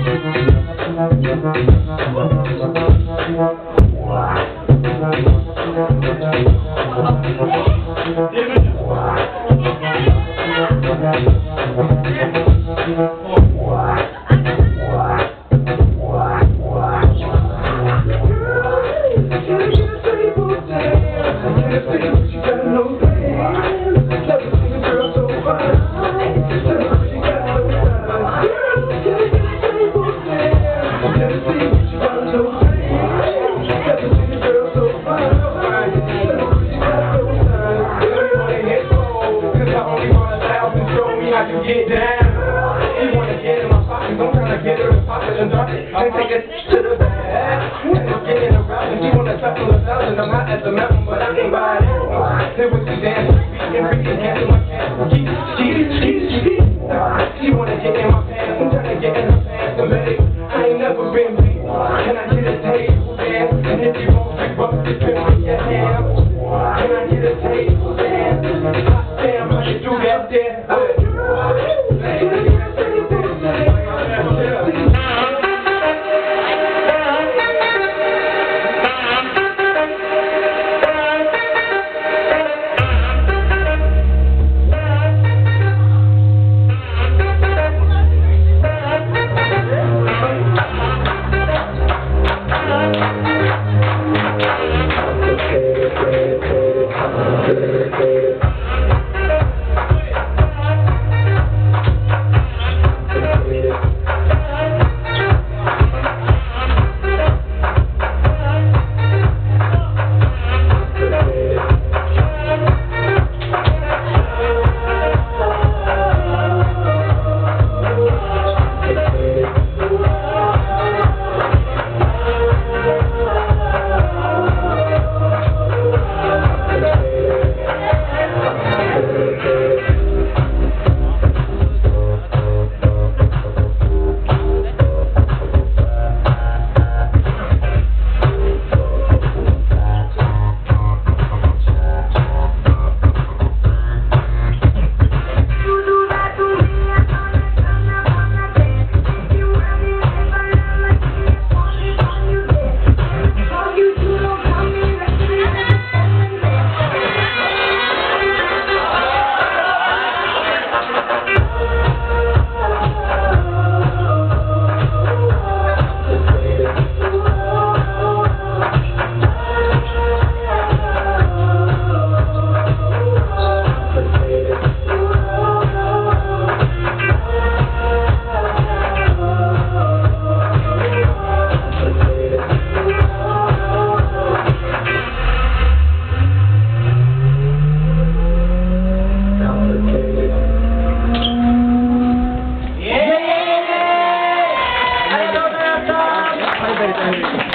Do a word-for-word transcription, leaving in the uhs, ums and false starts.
Get down. She wanna get in my pocket, I'm tryna get her in pocket and drop it. I take it to the back. And it's getting around, and she wanna touch on the thousand. I'm hot at the mountain, but I can't buy it. Then when she dance, and freaking hands in my cash. She, she, she, she, she wanna get in my pants, I'm tryna get in her pants and legs. I ain't never been beat. Can I get a table dance? And if you want big bucks, just spin with your hands. Can I get a table dance? Hot damn, how you do that there? Hey, baby.